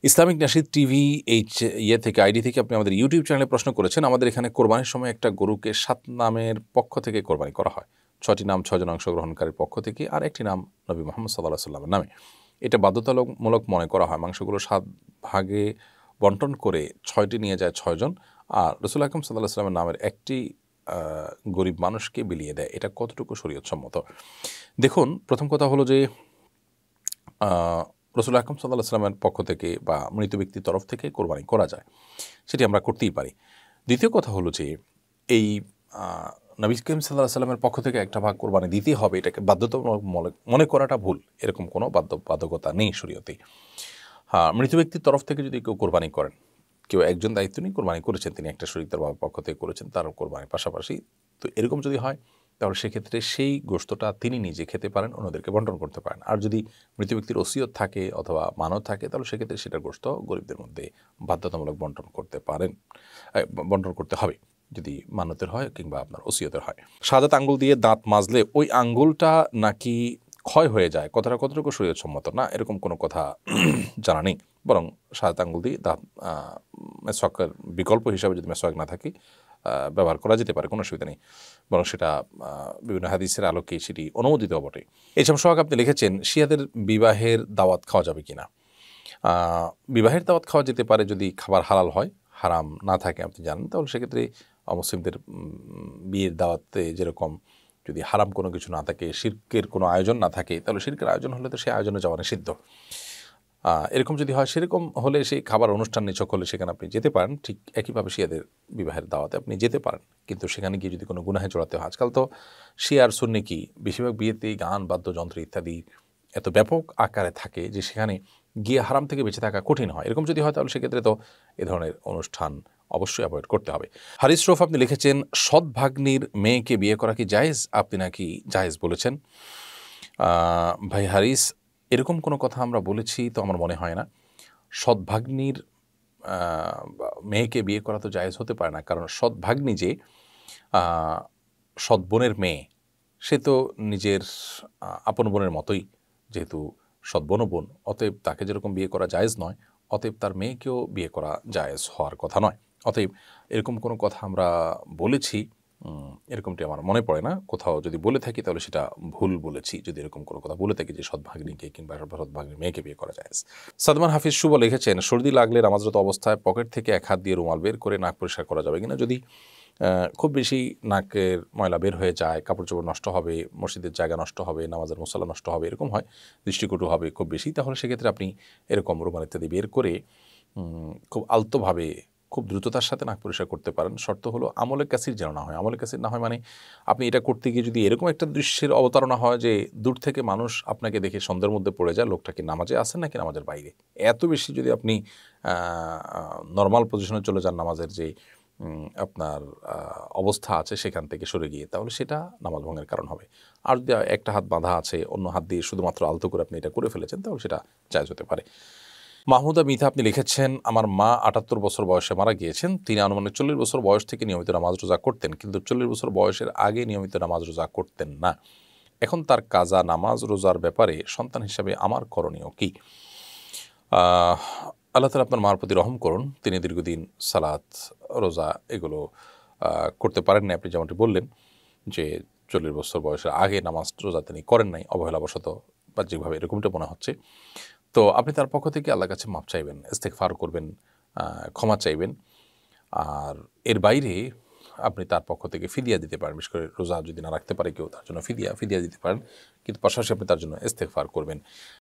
Islamic nasheed TV এই থেকে ID থেকে আপনি আমাদের ইউটিউব চ্যানেলে প্রশ্ন করেছেন। আমাদের এখানে কোরবানির সময় একটা গরুকে 7 নামের পক্ষ থেকে কোরবানি করা হয়। 6টি নাম 6 জন অংশগ্রহণকারীর পক্ষ থেকে, আর একটি নাম নবী মুহাম্মদ সাল্লাল্লাহু আলাইহি ওয়াসাল্লামের নামে। এটা বাধ্যতামূলক মনে করা হয়। মাংসগুলো 7 ভাগে বণ্টন করে 6টি নিয়ে যায় 6 জন, আর রাসূল আকরাম সাল্লাল্লাহু আলাইহি ওয়াসাল্লামের নামের একটি গরিব মানুষকে বিলিয়ে দেয়। এটা কতটুকু শরীয়তসম্মত? দেখুন, প্রথম কথা হলো যে রাসূল আকরাম সাল্লাল্লাহু আলাইহি ওয়াসাল্লামের পক্ষ থেকে বা মৃত ব্যক্তির তরফ থেকে কোরবানি করা যায়, সেটি আমরা করতেই পারি। দ্বিতীয় কথা হলো যে এই নবী করিম সাল্লাল্লাহু আলাইহি ওয়াসাল্লামের পক্ষ থেকে একটা ভাগ কোরবানি দিতেই হবে, এটাকে বাধ্যতামূলক মনে করাটা ভুল। এরকম কোনো বাধ্যকতা নেই শরীয়তে। হ্যাঁ, মৃত ব্যক্তির তরফ থেকে যদি কেউ কোরবানি করেন, কেউ একজন দায়িত্ব নিয়ে কোরবানি করেছেন, তিনি একটা শরীক তার বাবার পক্ষ থেকে করেছেন, তার কোরবানির পাশাপাশি, তো এরকম যদি হয় তাহলে সেক্ষেত্রে সেই গোশতটা তিনি নিজে খেতে পারেন, অন্যদেরকে বণ্টন করতে পারেন। আর যদি মৃত ব্যক্তির ওসিয়ত থাকে অথবা মানত থাকে, তাহলে সেক্ষেত্রে সেটার গোশত গরিবদের মধ্যে বাধ্যতামূলক বণ্টন করতে হবে, যদি মানতের হয় কিংবা আপনার ওসিয়তের হয়। শাহাদাত আঙ্গুল দিয়ে দাঁত মাজলে ওই আঙ্গুলটা নাকি ক্ষয় হয়ে যায়, কথাটা কতটুকু শরীয়তসম্মত? না, এরকম কোনো কথা জানা নেই। বরং শাহাদাত আঙ্গুল দিয়ে দাঁত মেসওয়াকের বিকল্প হিসাবে যদি মেসওয়াক না থাকে ব্যবহার করা যেতে পারে, কোনো অসুবিধা নেই। বরং সেটা বিভিন্ন হাদিসের আলোকে সেটি অনুমোদিত বটে। এসব সোহাগ আপনি লিখেছেন, শিয়াদের বিবাহের দাওয়াত খাওয়া যাবে কিনা? বিবাহের দাওয়াত খাওয়া যেতে পারে যদি খাবার হালাল হয়, হারাম না থাকে আপনি জানেন, তাহলে সেক্ষেত্রে অমুসলিমদের বিয়ের দাওয়াতে যেরকম যদি হারাম কোনো কিছু না থাকে, শিরকের কোনো আয়োজন না থাকে, তাহলে শিরকের আয়োজন হলে তো সেই আয়োজনে যাওয়া নিষিদ্ধ। এরকম যদি হয়, সেরকম হলে সেই খাবার অনুষ্ঠান নিছক হলে সেখানে আপনি যেতে পারেন। ঠিক একইভাবে শিয়াদের বিবাহের দাওয়াতে আপনি যেতে পারেন, কিন্তু সেখানে গিয়ে যদি কোনো গুনাহে জড়াতে হয়, আজকাল তো শিয়া আর সুন্নি কি বেশিরভাগ বিয়েতেই গান বাদ্যযন্ত্র ইত্যাদি এত ব্যাপক আকারে থাকে যে সেখানে গিয়ে হারাম থেকে বেঁচে থাকা কঠিন হয়। এরকম যদি হয় তাহলে সেক্ষেত্রে তো এ ধরনের অনুষ্ঠান অবশ্যই অ্যাভয়েড করতে হবে। হারিস রফ আপনি লিখেছেন, সৎভাগ্নির মেয়েকে বিয়ে করা কি জায়েজ? আপনি নাকি জায়েজ বলেছেন। ভাই হারিস, এরকম কোনো কথা আমরা বলেছি তো আমার মনে হয় না। সৎভাগ্নির মেয়েকে বিয়ে করা তো জায়েজ হতে পারে না, কারণ সৎভাগ্নি যে সৎ বোনের মেয়ে, সে তো নিজের আপন বোনের মতোই, যেহেতু সৎ বোন, অতএব তাকে যেরকম বিয়ে করা জায়েজ নয়, অতএব তার মেয়েকেও বিয়ে করা জায়েজ হওয়ার কথা নয়। অতএব এরকম কোনো কথা আমরা বলেছি এরকমটি আমার মনে পড়ে না। কোথাও যদি বলে থাকি তাহলে সেটা ভুল বলেছি, যদি এরকম কোনো কথা বলে থাকি যে সৎভাগ্নিকে কিংবা সৎভাগ্নির মেয়েকে বিয়ে করা যায়। সাদমান হাফিজ শুভ লিখেছেন, সর্দি লাগলে নামাজরত অবস্থায় পকেট থেকে এক হাত দিয়ে রুমাল বের করে নাক পরিষ্কার করা যাবে কিনা? যদি খুব বেশি নাকের ময়লা বের হয়ে যায়, কাপড় চোপড় নষ্ট হবে, মসজিদের জায়গা নষ্ট হবে, নামাজের মুসাল্লা নষ্ট হবে, এরকম হয়, দৃষ্টিকটু হবে খুব বেশি, তাহলে সেক্ষেত্রে আপনি এরকম রুমাল ইত্যাদি বের করে খুব আলতোভাবে খুব দ্রুততার সাথে নাক পরিষ্কার করতে পারেন। শর্ত হলো আমলে কাসির যেন না হয়। আমলে কাসির না হয় মানে আপনি এটা করতে গিয়ে যদি এরকম একটা দৃশ্যের অবতারণা হয় যে দূর থেকে মানুষ আপনাকে দেখে সন্দেহের মধ্যে পড়ে যায়, লোকটা কি নামাজে আছেন নাকি নামাজের বাইরে। এত বেশি যদি আপনি নর্মাল পজিশনে চলে যান, নামাজের যে আপনার অবস্থা আছে সেখান থেকে সরে গিয়ে, তাহলে সেটা নামাজ ভঙ্গের কারণ হবে। আর যদি একটা হাত বাঁধা আছে, অন্য হাত দিয়ে শুধুমাত্র আলতো করে আপনি এটা করে ফেলেছেন, তাহলে সেটা জায়েজ হতে পারে। মাহমুদা মিথা আপনি লিখেছেন, আমার মা 78 বছর বয়সে মারা গিয়েছেন। তিনি আনুমানিক 40 বছর বয়স থেকে নিয়মিত নামাজ রোজা করতেন, কিন্তু 40 বছর বয়সের আগে নিয়মিত নামাজ রোজা করতেন না। এখন তার কাজা নামাজ রোজার ব্যাপারে সন্তান হিসাবে আমার করণীয় কি? আল্লাহ তাআলা আপনার মার প্রতি রহম করুন। তিনি দীর্ঘদিন সালাত রোজা এগুলো করতে পারেন না। আপনি যেমনটি বললেন যে 40 বছর বয়সের আগে নামাজ রোজা তিনি করেন নাই, অবহেলাবশত বাহ্যিকভাবে এরকমটা মনে হচ্ছে। তো আপনি তার পক্ষ থেকে আল্লাহর কাছে মাপ চাইবেন, ইস্তেগফার করবেন, ক্ষমা চাইবেন। আর এর বাইরে আপনি তার পক্ষ থেকে ফিদিয়া দিতে পারেন। বিশেষ করে রোজা যদি না রাখতে পারে কেউ, তার জন্য ফিদিয়া দিতে পারেন, কিন্তু পাশাপাশি আপনি তার জন্য ইস্তেগফার করবেন।